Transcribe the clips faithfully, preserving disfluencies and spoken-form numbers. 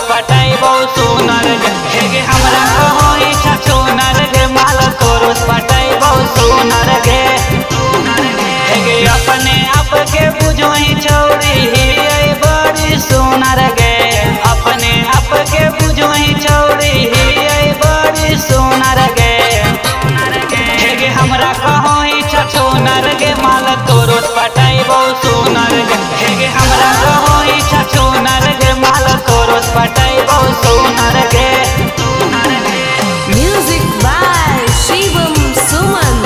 पटाइबो सुनर गे हेगे हमरा कहो इच्छा सुनर गे माल तोरोस पटाइबो सुनर गे हेगे अपने आप के बुझो ही छौरी ही बड़ी सुनर गे अपने आप के बुझो ही छौरी ही बड़ी सुनर गे हेगे हमरा कहो इच्छा सुनर गे माल तोरोस पटाइबो सुनर गे हेगे हमरा कहो इच्छा सुनर गे माल तोरोस पटाइबो सुनर गे। Music by Shivam Suman.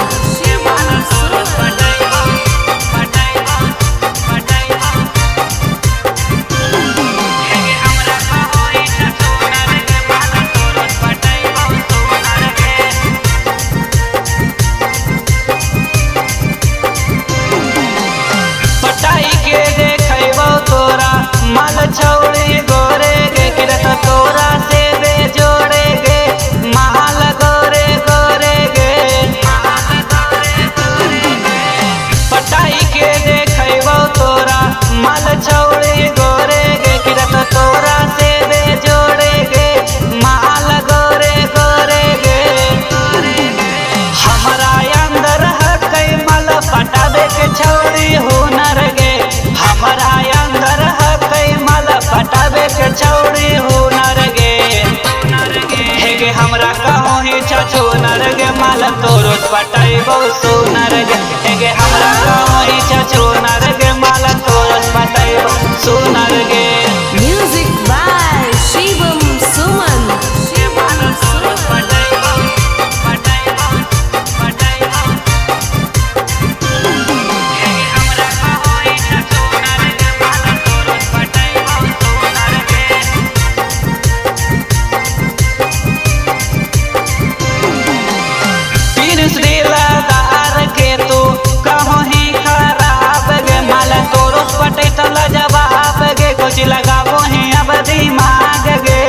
पटाई के देखैबो तोरा माल छौरी गोरे गे किरत तोरा से बेजोड़े गे माल गोरे गोरे गे पटाई के देखैबो तोरा माल छौरी गोरे गे किरत तोरा से बेजोड़े गे माल गोरे गोरे गे हमरा अंदर हकै माल पटाबे के छौरी हुनर गे हमरा अंदर हकै माल पटाबे के छौरी हुनर गे हेगे हमरा कहो ही छछुनर गे माल तोरोस पटाइबो सुनर गे हेगे हमरा कहो ही छछुनर गे माल तोरोस पटाइबो सुनर गे। Music by Shivam Suman. जवाब गे कुछ लगाबो ही अब दिमाग गे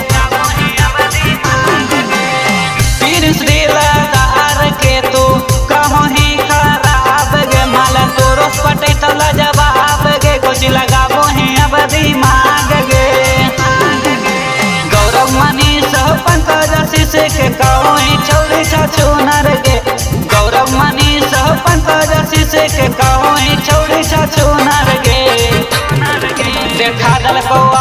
फिर श्रीलदार के तू कहो ही खराब गे माल तोरोस पटे तला जवाब गे कुछ लगाबो ही अब दिमाग गे गौरव मनीष पंकज शीशे के कहो ही छौरी छछुनर गे गौरव मनीष पंकज शीशे के कहो ही छौरी छछुनर गे देखा दल को